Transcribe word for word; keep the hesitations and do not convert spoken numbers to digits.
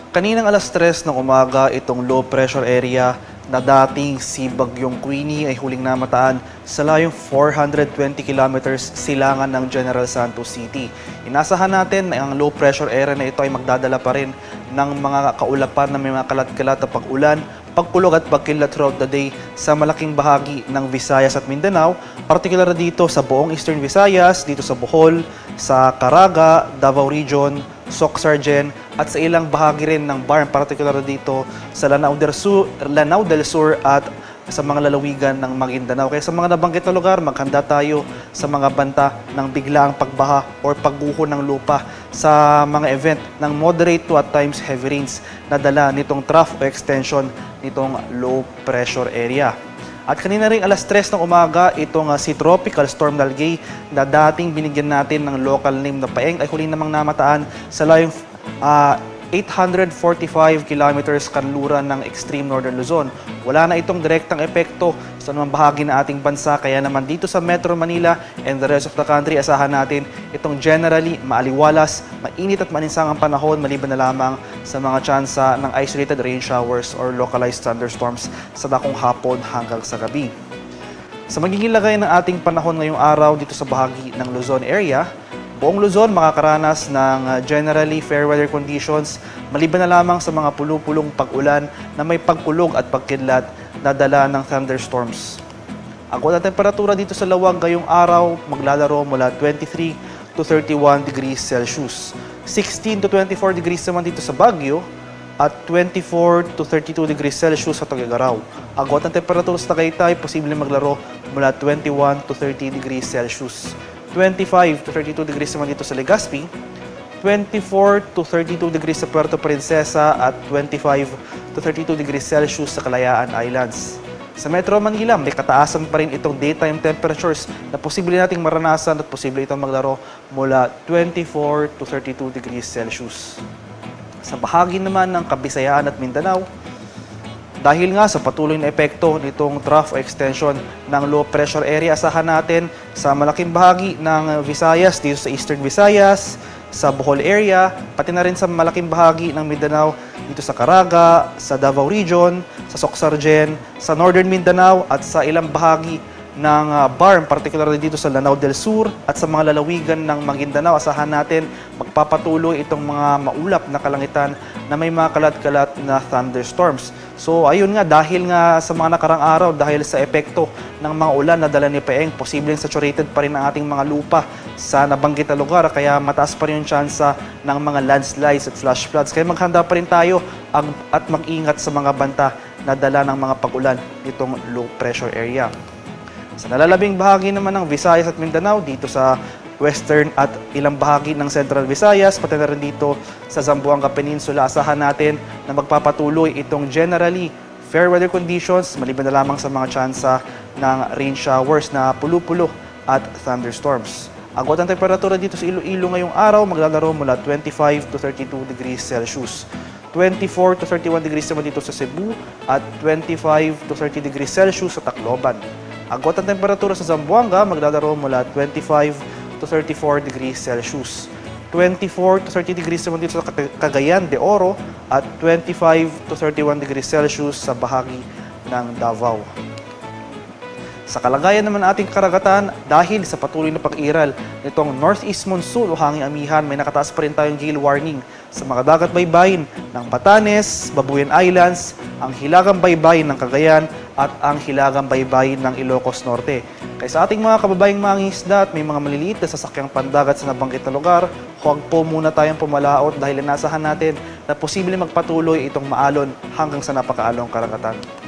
Kaninang alas tres ng umaga, itong low pressure area na dating si Bagyong Queenie ay huling namataan sa layong four hundred twenty kilometers silangan ng General Santos City. Inasahan natin na ang low pressure area na ito ay magdadala pa rin ng mga kaulapan na may mga kalat-kalat na pag-ulan, pagkulog at pagkilat throughout the day sa malaking bahagi ng Visayas at Mindanao, partikular dito sa buong Eastern Visayas, dito sa Bohol, sa Caraga, Davao Region, Soc-Sargen at sa ilang bahagi rin ng Bar, partikular dito sa Lanao del Sur, Lanao del Sur at sa mga lalawigan ng Maguindanao. Kaya sa mga nabanggit na lugar, maghanda tayo sa mga banta ng biglaang pagbaha o pagguho ng lupa sa mga event ng moderate to at times heavy rains na dala nitong trough o extension nitong low pressure area. At kanina rin alas tres ng umaga, itong uh, si Tropical Storm Nalgay na dating binigyan natin ng local name na Paeng ay huli namang namataan sa layong uh, eight hundred forty-five kilometers kanluran ng extreme northern Luzon. Wala na itong direktang epekto sa namang bahagi ng ating bansa, kaya naman dito sa Metro Manila and the rest of the country, asahan natin itong generally maaliwalas, mainit at maninsangang panahon maliban na lamang sa mga tsansa ng isolated rain showers or localized thunderstorms sa dakong hapon hanggang sa gabi. Sa magiging lagay ng ating panahon ngayong araw dito sa bahagi ng Luzon area, buong Luzon makakaranas ng generally fair weather conditions maliban na lamang sa mga pulu-pulong pag-ulan na may pagkulog at pagkidlat na dala ng thunderstorms. Ang kuwang temperatura dito sa Lawag ngayong araw maglalaro mula twenty-three to thirty-one degrees Celsius. sixteen to twenty-four degrees naman dito sa Baguio at twenty-four to thirty-two degrees Celsius sa Tuguegarao. Ang kuwang temperatura sa Tagaytay posibleng maglaro mula twenty-one to thirty degrees Celsius. twenty-five to thirty-two degrees naman dito sa Legazpi, twenty-four to thirty-two degrees sa Puerto Princesa at twenty-five to thirty-two degrees Celsius sa Kalayaan Islands. Sa Metro Manila, may kataasan pa rin itong daytime temperatures na posible nating maranasan at posible itong maglaro mula twenty-four to thirty-two degrees Celsius. Sa bahagi naman ng Kabisayaan at Mindanao, dahil nga sa patuloy na epekto nitong trough o extension ng low pressure area, asahan natin sa malaking bahagi ng Visayas, dito sa Eastern Visayas, sa Bohol area, pati na rin sa malaking bahagi ng Mindanao, dito sa Caraga, sa Davao Region, sa Soc-Sargen, sa Northern Mindanao at sa ilang bahagi ng uh, Bar, particular dito sa Lanao del Sur at sa mga lalawigan ng Maguindanao. Asahan natin magpapatuloy itong mga maulap na kalangitan na may mga kalat-kalat na thunderstorms. So ayun nga, dahil nga sa mga nakarang araw, dahil sa epekto ng mga ulan na dala ni Paeng, posibleng saturated pa rin ang ating mga lupa sa nabanggit na lugar, kaya mataas pa rin yung tsansa ng mga landslides at flash floods. Kaya maghanda pa rin tayo ang, at mag-ingat sa mga banta na dala ng mga pag-ulan nitong low pressure area. Sa nalalabing bahagi naman ng Visayas at Mindanao, dito sa western at ilang bahagi ng Central Visayas, pati na rin dito sa Zamboanga Peninsula, asahan natin na magpapatuloy itong generally fair weather conditions, maliban na lamang sa mga tsansa ng rain showers na pulu-pulo at thunderstorms. Ang kuwang temperatura dito sa Iloilo ngayong araw maglalaro mula twenty-five to thirty-two degrees Celsius. twenty-four to thirty-one degrees naman dito sa Cebu at twenty-five to thirty degrees Celsius sa Tacloban. Ang kuwang temperatura sa Zamboanga maglalaro mula twenty-five to thirty-four degrees Celsius. twenty-four to thirty degrees naman dito sa Cagayan de Oro at twenty-five to thirty-one degrees Celsius sa bahagi ng Davao. Sa kalagayan naman ating karagatan, dahil sa patuloy na pag-iral nitong northeast monsoon o hanging amihan, may nakataas pa rin tayong gale warning sa mga dagat baybayin ng Batanes, Babuyan Islands, ang hilagang baybayin ng Cagayan at ang hilagang baybayin ng Ilocos Norte. Kaya sa ating mga kababayang mangingisda at may mga maliliit na sasakyang pandagat sa nabanggit na lugar, huwag po muna tayong pumalaot dahil inasahan natin na posibleng magpatuloy itong maalon hanggang sa napakaalong karagatan.